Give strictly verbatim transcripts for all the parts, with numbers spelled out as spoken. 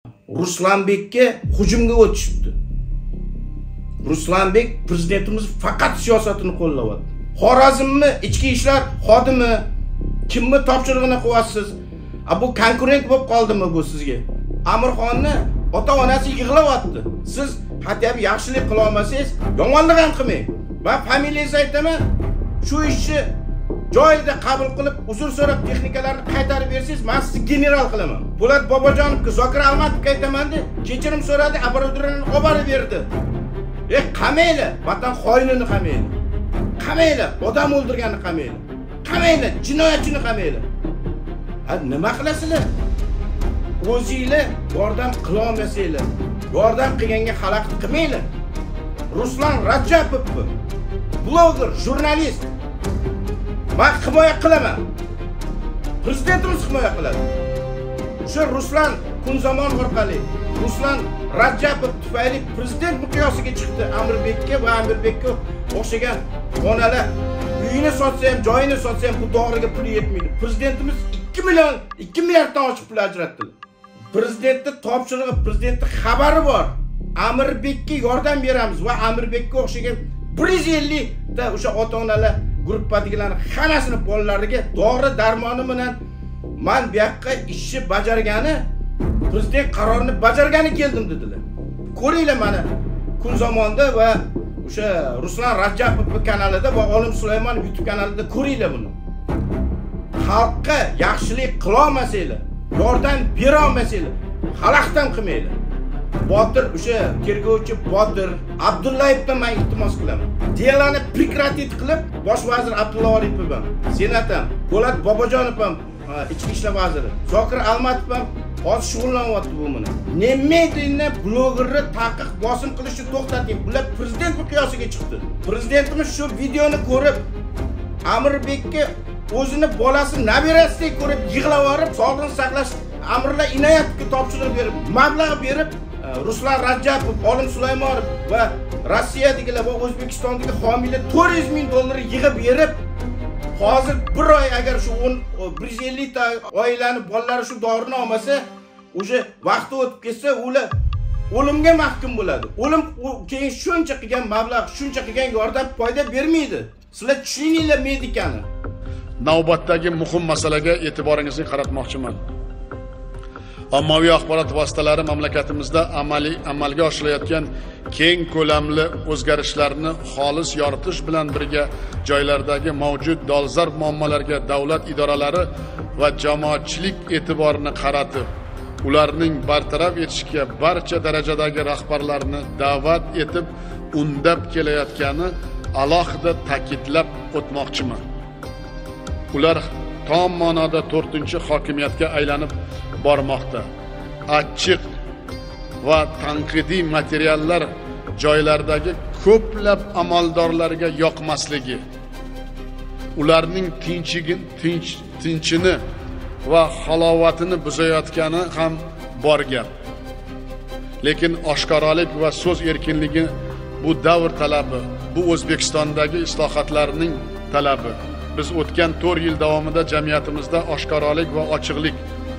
Ruslanbekka hujumga o'tishibdi. Ruslanbek prezidentimiz faqat siyosatini qo'llayapti. Xorazmni ichki ishlar xodimi kimni topshirig'ini qilyapsiz? Bu konkurent bo'lib qoldimi bu sizga? Amirxonni ota-onasi yig'layapti. Siz hatto yaxshilik qila olmasangiz, yomonlik ham qilmang. Va familiyangizni aytaman, shu ishni joyida qabul qilib, uzr so'rab texnikalarni qaytarib bersangiz, men sizni general qilaman. Po'lat Bobojonovga, Zokir Almatovga aytaman-da, kechirim so'radi, apparaturalarni olib borib berdi. E, qamaylar, vatan xoinini qamaylar. Qamaylar, odam o'ldirganni qamaylar. Qamaylar, jinoyatchini qamaylar. Ha, nima qilasizlar? O'zingizlar yordam qila olmasanglar, yordam qilganga xalaqit qilmanglar. Ruslan Rajapov, bloger, jurnalist. Men himoya qilaman. Prezidentimiz himoya qiladi. Shu Ruslan Kunzamon orqali Ruslan Rajapov tufayli prezident miqyosiga chiqdi. Amirbekka va Amirbekka o'xshagan onalar uyini sotsa ham, joyini sotsa ham bu doriga pul yetmaydi. Prezidentimiz ikki million, ikki milliarddan oshiq pul ajratdi. Prezidentning topshirig'i, prezidentning xabari bor. Amirbekka yordam beramiz va Amirbekka o'xshagan bir yuz ellik ta o'sha ota-onalar gruppadagilarni hammasini bolalariga dori darmoni bilan men bu yoqqa ishni bajargani, prezident qarorini bajargani keldim dedilar. Ko'ringlar mana Kunzamonda va o'sha Ruslan Rajapov kanalida va Olim Sulaymonov YouTube kanalida ko'ringlar buni. Xalqqa yaxshilik qila olmasanglar, yordam bera olmasanglar, xalaqdan qilmanglar. Botir o'sha tergovchi Botir Abdullayevdan men iltimos qilaman. Delani prekratit qilib, bosh vazir Abdulla Oripov ham, senat ham, Po'lat Bobojonov ham, ichki ishlar vaziri, Zokir Almatov ham hozir shug'ullanyapti bu bilan. Nemeydinni blogerni taqiq bosim qilishni to'xtating. Bular prezident miqyosiga chiqdi. Prezidentimiz shu videoni ko'rib, Amirbekka o'zini bolasi nabirasidek ko'rib yig'lab yorib, sog'liqni saqlash Amirlar inoyatga topshiriq berib, mablag' berib, Ruslan Rajapov, Olim Sulaymonov va Rossiyadagilar va O'zbekistondagi homiylar to'rt yuz ming dollar yig'ib berib, hozir bir oy agar shu bir yuz ellik ta oilaning bolalari shu dorini olmasa, o'sha vaqti o'tib ketsa, ular o'limga mahkum bo'ladi. O'lim keyin shuncha qilgan mablag', shuncha qilgan yordam foyda bermaydi. Sizlar tushuninglar medikani. Navbatdagi muhim masalaga e'tiboringizni qaratmoqchiman. Ommaviy axborot vositalari mamlakatimizda amaliy amalga oshirilayotgan keng ko'lamli o'zgarishlarni xolis yoritish bilan birga joylardagi mavjud dolzarb muammolarga davlat idoralari va jamoatchilik e'tiborini qaratib, ularning bartaraf etishga barcha darajadagi rahbarlarni da'vat etib, undab kelayotgani alohida ta'kidlab o'tmoqchiman. Ular tom ma'noda to'rtinchi hokimiyatga aylanib bormoqda. Achchiq va tanqidiy materiallar joylardagi ko'plab amaldorlarga yoqmasligi, ularning tinchigin tinch tinchini va halovatini buzayotgani ham bor gap. Lekin oshkoralik va so'z erkinligi bu davr talabi, bu O'zbekistondagi islohotlarning talabi. Biz o'tgan to'rt yil davomida jamiyatimizda oshkoralik va ochiqlik,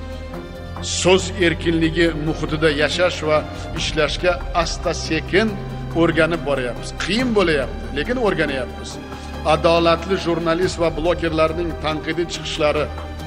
so'z erkinligi muhitida yashash va ishlashga asta-sekin o'rganib boryapmiz. Qiyin bo'layapti, lekin o'rganyapmiz. Adolatli jurnalist va blogerlarning tanqidiy chiqishlari,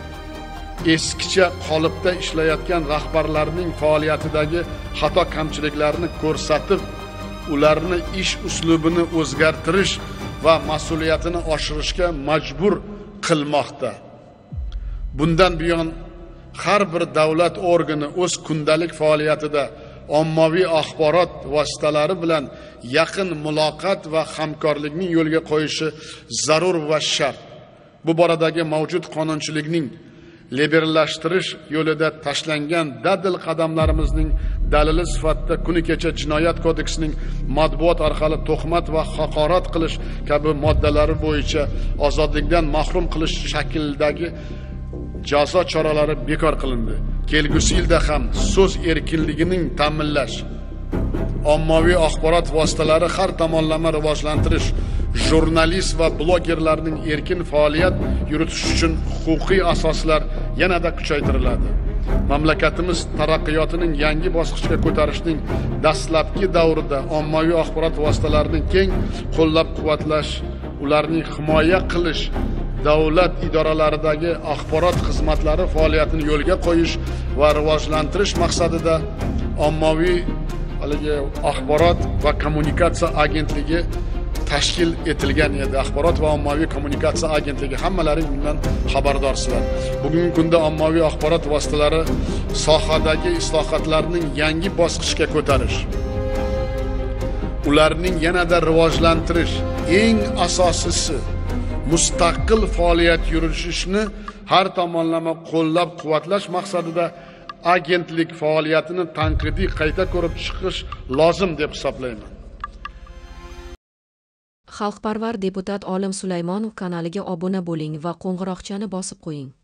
eskicha qolipda ishlayotgan rahbarlarning faoliyatidagi xato kamchiliklarni ko'rsatib, ularni ish uslubini o'zgartirish va mas'uliyatini oshirishga majbur qilmoqda. Bundan buyon har bir davlat organi o'z kundalik faoliyatida ommaviy axborot vositalari bilan yaqin muloqot va hamkorlikning yo'lga qo'yishi zarur va shart. Bu boradagi mavjud qonunchilikning liberallashtirish yo'lida tashlangan dadil qadamlarimizning dalili sifatida kuni kecha Jinoyat kodeksining matbuot orqali tuhmat va haqorat qilish kabi moddalari bo'yicha ozodlikdan mahrum qilish shaklidagi jazo choralari bekor qilindi. Kelgusi yilda ham so'z erkinligining ta'minlash, ommaviy axborot vositalari har tomonlama rivojlantirish, jurnalist va blogerlarning erkin faoliyat yuritish uchun huquqiy asoslar yanada kuchaytiriladi. mamlakatimiz taraqqiyotining yangi bosqichga ko'tarishning dastlabki davrida ommaviy axborot vositalarining keng qo'llab-quvvatlash, ularning himoya qilish, davlat idoralaridagi axborot xizmatlari faoliyatini yo'lga qo'yish va rivojlantirish maqsadida ommaviy haligi axborot va kommunikatsiya agentligi tashkil etilgan edi. Axborot va ommaviy kommunikatsiya agentligi, hammalaring bundan xabardorsizlar. Bugungi kunda ommaviy axborot vositalari sohadagi islohotlarning yangi bosqichga ko'tarish, ularning yanada rivojlantirish, eng asosiysi mustaqil faoliyat yuritishni har tomonlama qo'llab-quvvatlash maqsadida agentlik faoliyatini tanqidiy qayta ko'rib chiqish lozim deb hisoblayman. Xalqparvar deputat Olim Sulaymonov kanaliga obuna bo'ling va qo'ng'iroqchani bosib qo'ying.